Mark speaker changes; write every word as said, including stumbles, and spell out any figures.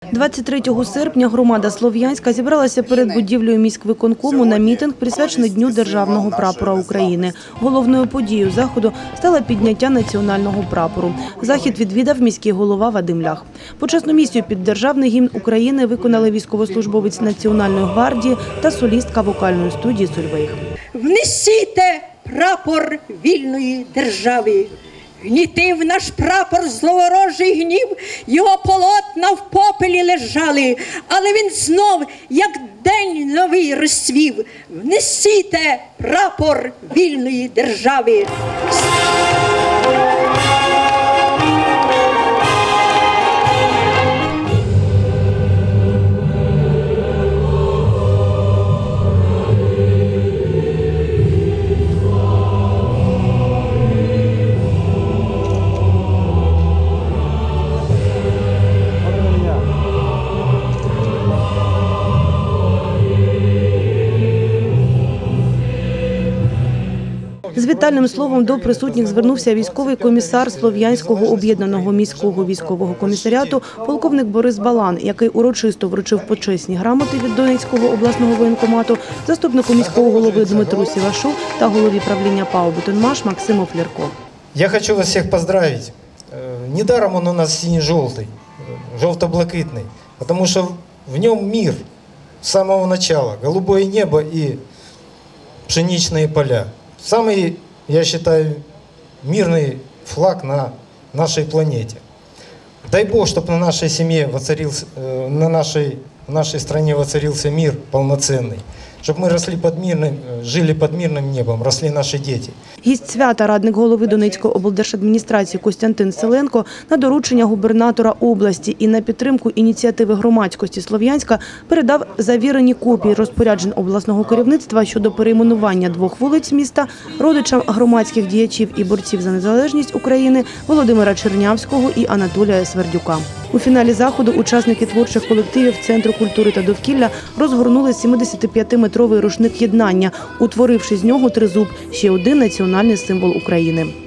Speaker 1: двадцять третього серпня громада Слов'янська зібралася перед будівлею міськвиконкому на мітинг, присвячений Дню Державного прапора України. Головною подією заходу стало підняття національного прапору. Захід відвідав міський голова Вадим Лях. Почесну місію під Державний гімн України виконали військовослужбовець Національної гвардії та солістка вокальної студії «Сольвейг».
Speaker 2: Внесіте прапор вільної держави. Гнітив наш прапор зловорожий гнів, його полотна в попелі лежали, але він знов, як день новий, розцвів. Внесіте прапор вільної держави.
Speaker 1: З вітальним словом до присутніх звернувся військовий комісар Слов'янського об'єднаного міського військового комісаріату полковник Борис Балан, який урочисто вручив почесні грамоти від Донецького обласного воєнкомату заступнику міського голови Дмитру Сівашу та голові правління ПАО «Бетонмаш» Максиму Флірко.
Speaker 3: Я хочу вас всіх поздравити. Недаром он у нас синий-желтый, желто-блакитный, потому что в нем мир с самого начала, голубое небо и пшеничные поля. Самый, я считаю, мирный флаг на нашей планете. Дай Бог, чтобы на нашей семье воцарился, на нашей, в нашей стране воцарился мир полноценный. Щоб ми росли під мирним, жили під мирним небом, росли наші діти.
Speaker 1: Гість свята, радник голови Донецької облдержадміністрації Костянтин Селенко на доручення губернатора області і на підтримку ініціативи громадськості Слов'янська передав завірені копії розпоряджень обласного керівництва щодо перейменування двох вулиць міста родичам громадських діячів і борців за незалежність України Володимира Чернявського і Анатолія Свердюка. У фіналі заходу учасники творчих колективів Центру культури та довкілля розгорнули сімдесятип'ятиметровий рушник єднання, утворивши з нього тризуб – ще один національний символ України.